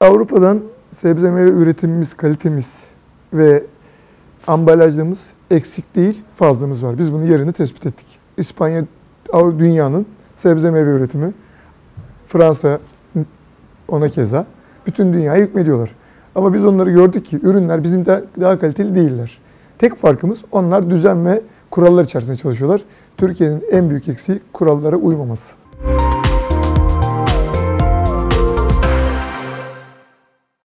Avrupa'dan sebze meyve üretimimiz, kalitemiz ve ambalajlarımız eksik değil, fazlamız var. Biz bunun yerini tespit ettik. İspanya dünyanın sebze meyve üretimi, Fransa ona keza. Bütün dünyaya hükmediyorlar. Ama biz onları gördük ki ürünler bizim daha kaliteli değiller. Tek farkımız onlar düzen ve kurallar içerisinde çalışıyorlar. Türkiye'nin en büyük eksiği kurallara uymaması.